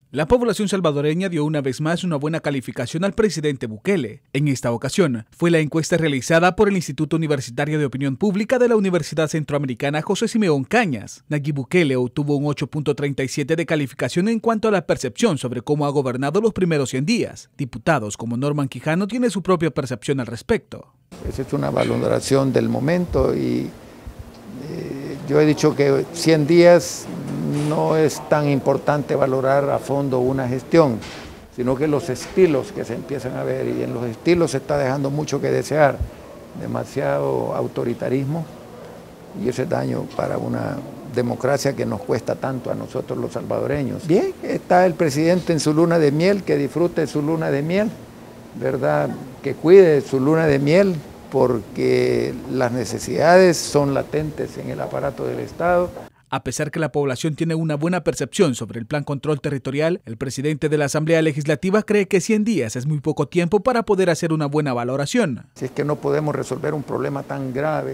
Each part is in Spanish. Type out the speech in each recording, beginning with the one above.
La población salvadoreña dio una vez más una buena calificación al presidente Bukele. En esta ocasión, fue la encuesta realizada por el Instituto Universitario de Opinión Pública de la Universidad Centroamericana José Simeón Cañas. Nayib Bukele obtuvo un 8.37 de calificación en cuanto a la percepción sobre cómo ha gobernado los primeros 100 días. Diputados como Norman Quijano tienen su propia percepción al respecto. Esa es una valoración del momento y yo he dicho que 100 días no es tan importante valorar a fondo una gestión, sino que los estilos que se empiezan a ver, y en los estilos se está dejando mucho que desear, demasiado autoritarismo, y ese es daño para una democracia que nos cuesta tanto a nosotros los salvadoreños. Bien, está el presidente en su luna de miel, que disfrute su luna de miel, ¿verdad? Que cuide su luna de miel, porque las necesidades son latentes en el aparato del Estado. A pesar que la población tiene una buena percepción sobre el Plan Control Territorial, el presidente de la Asamblea Legislativa cree que 100 días es muy poco tiempo para poder hacer una buena valoración. Si es que no podemos resolver un problema tan grave,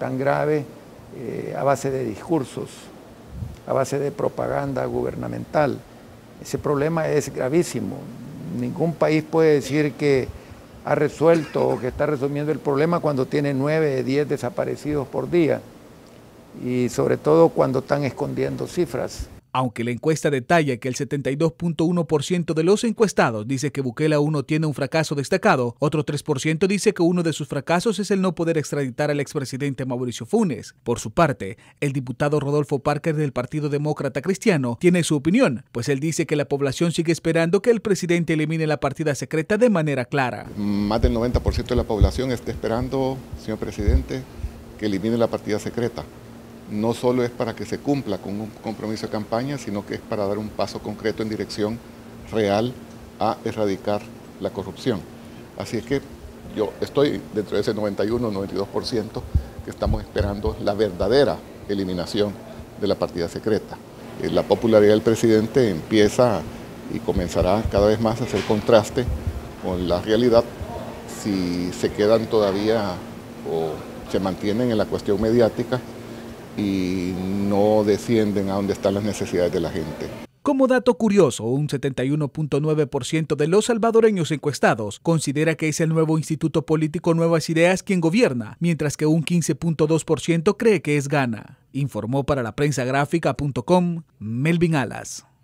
a base de discursos, a base de propaganda gubernamental. Ese problema es gravísimo. Ningún país puede decir que ha resuelto o que está resolviendo el problema cuando tiene 9, 10 desaparecidos por día. Y sobre todo cuando están escondiendo cifras. Aunque la encuesta detalla que el 72.1% de los encuestados dice que Bukele aún no tiene un fracaso destacado, otro 3% dice que uno de sus fracasos es el no poder extraditar al expresidente Mauricio Funes. Por su parte, el diputado Rodolfo Parker del Partido Demócrata Cristiano tiene su opinión, pues él dice que la población sigue esperando que el presidente elimine la partida secreta de manera clara. Más del 90% de la población está esperando, señor presidente, que elimine la partida secreta. No solo es para que se cumpla con un compromiso de campaña, sino que es para dar un paso concreto en dirección real a erradicar la corrupción. Así es que yo estoy dentro de ese 91-92% que estamos esperando la verdadera eliminación de la partida secreta. La popularidad del presidente empieza y comenzará cada vez más a hacer contraste con la realidad si se quedan todavía o se mantienen en la cuestión mediática y no descienden a donde están las necesidades de la gente. Como dato curioso, un 71.9% de los salvadoreños encuestados considera que es el nuevo Instituto Político Nuevas Ideas quien gobierna, mientras que un 15.2% cree que es Gana. Informó para la prensagráfica.com Melvin Alas.